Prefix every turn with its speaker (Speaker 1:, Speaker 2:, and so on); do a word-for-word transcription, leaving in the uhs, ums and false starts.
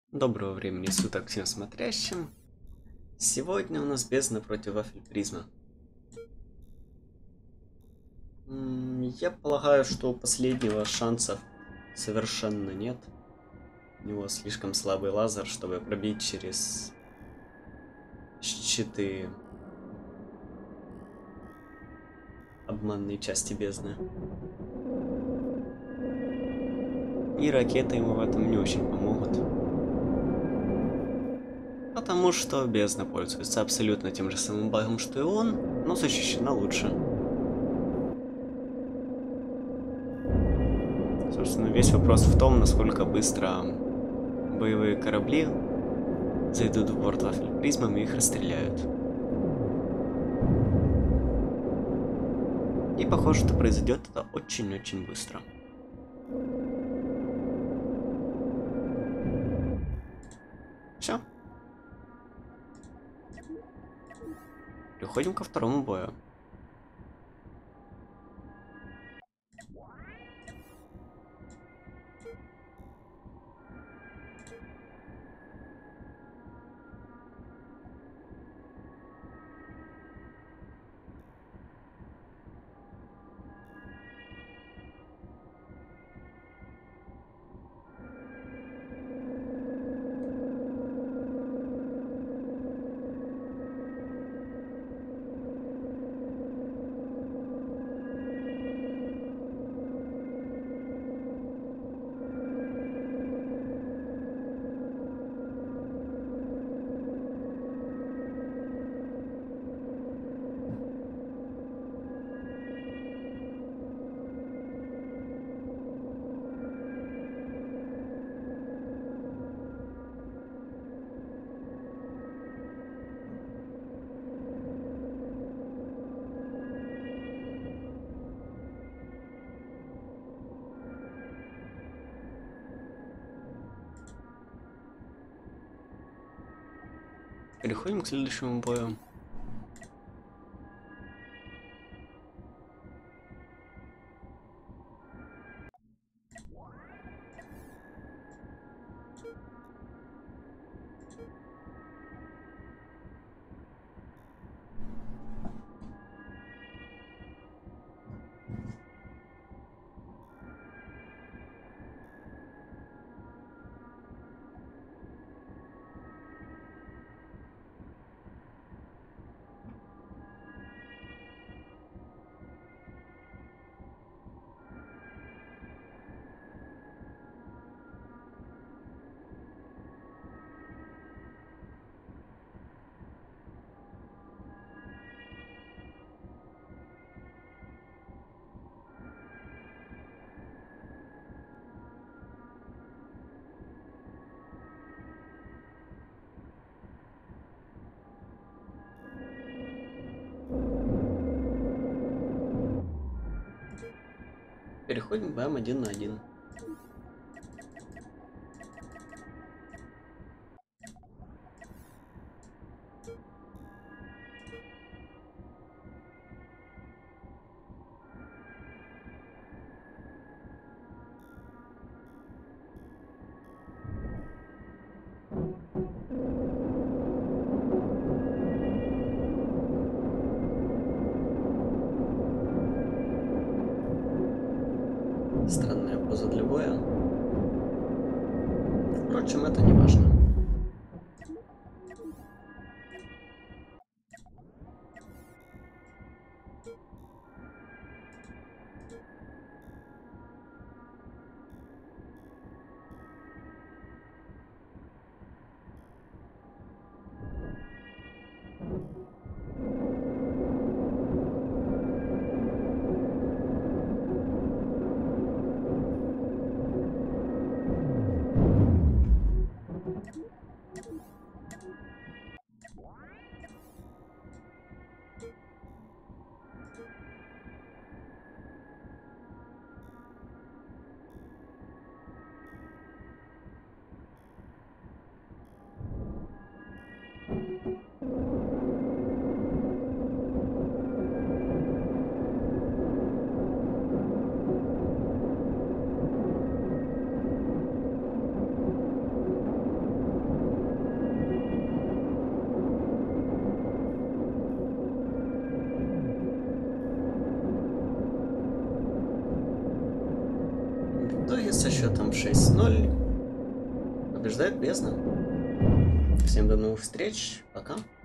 Speaker 1: Доброго времени суток всем смотрящим. Сегодня у нас бездна против вафель призма. М, Я полагаю, что у последнего шансов совершенно нет. У него слишком слабый лазер, чтобы пробить через щиты обманной части бездны. И ракеты ему в этом не очень помогут. Потому что бездна пользуется абсолютно тем же самым багом, что и он, но защищена лучше. Собственно, весь вопрос в том, насколько быстро боевые корабли зайдут в борт вафель призмом и их расстреляют. И похоже, что произойдет это очень-очень быстро. Все. Переходим ко второму бою. Переходим к следующему бою. Переходим к боям один на один. Странная поза для боя. Впрочем, это не важно. В итоге со счетом шесть ноль побеждает бездна. Всем до новых встреч. Пока.